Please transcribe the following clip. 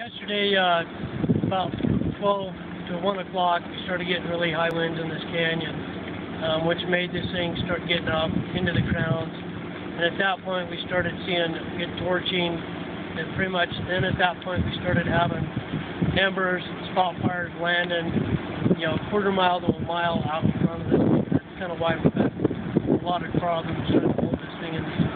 Yesterday, about 12 to 1 o'clock, we started getting really high winds in this canyon, which made this thing start getting up into the crowns. And at that point, we started seeing it torching, and pretty much then at that point, we started having embers, spot fires landing, quarter mile to a mile out in front of us. That's kind of why we've had a lot of problems trying to hold this thing in the